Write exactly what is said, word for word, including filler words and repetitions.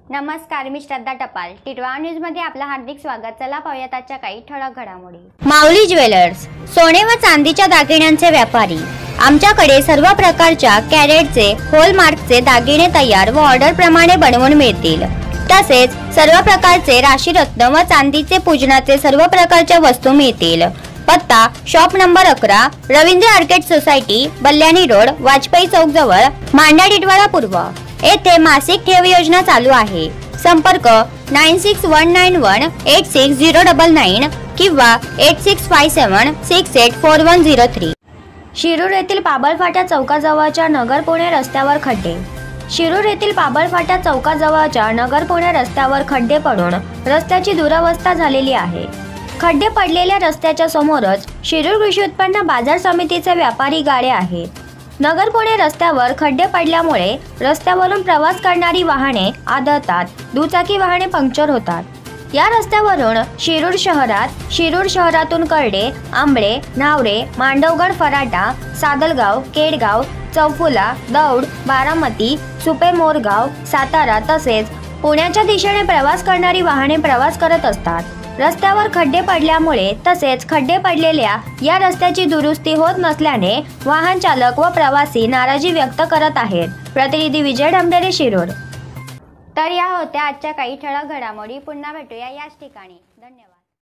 नमस्कार, मी श्रद्धा टपाल. टिटवाळा न्यूज मध्ये आपलं हार्दिक स्वागत. चला पाहूयात आजच्या काही ठळक घडामोडी. माऊली ज्वेलर्स, सोने व चांदीच्या दागिन्यांचे व्यापारी. आमच्याकडे सर्व प्रकारच्या कॅरेटचे, हॉलमार्कचे दागिने तयार व ऑर्डर प्रमाणे बनवून मिळतील. तसेच सर्व प्रकारचे राशीरत्न व चांदीचे पूजनाचे सर्व प्रकारच्या वस्तू मिळतील. पत्ता शॉप नंबर अकरा, Ravindra arcade society, Balyani road, Vajpayee चौक जवळ, मांडा, टिटवाळा पूर्व. येथे मासिक ठेव योजना चालू आहे. संपर्क nine six one nine one eight six zero double nine किंवा eight six five seven six eight four one zero three. Shirur येथील पाबळफाटा चौकाजवळच्या नगर पुणे रस्त्यावर खड्डे. शिरूर येथील पाबळफाटा चौकाजवळच्या नगर पुणे रस्त्यावर खड्डे पडून रस्त्याची दुरवस्था झालेली आहे. खड्डे पडलेल्या रस्त्याच्या समोरच शिरूर कृषी उत्पन्न बाजार समितीचे व्यापारी गाडे आहेत. नगर पुणे रस्त्यावर खड्डे पडल्यामुळे रस्त्यावरून प्रवास करणारी वाहने आदळतात, दुचाकी वाहने पंक्चर होतात. या रस्त्यावरून शिरूर शहरात शिरूर शहरातून करडे, आंबळे, न्हावरे, मांडवगड, फराटा, सादलगाव, केडगाव, चौफुला, दौड, बारामती, सुपे, मोरगाव, सातारा तसेच पुण्याच्या दिशेने प्रवास करणारी वाहने प्रवास करत असतात. रस्त्यावर खड्डे पडल्यामुळे तसेच खड्डे पडलेल्या या रस्त्याची दुरुस्ती होत नसल्याने वाहन चालक व प्रवासी नाराजी व्यक्त करत आहेत. प्रतिनिधी विजय ढमढेरे, शिरूर. तर या होत्या आजच्या काही ठळक घडामोडी. पुन्हा भेटूया याच ठिकाणी.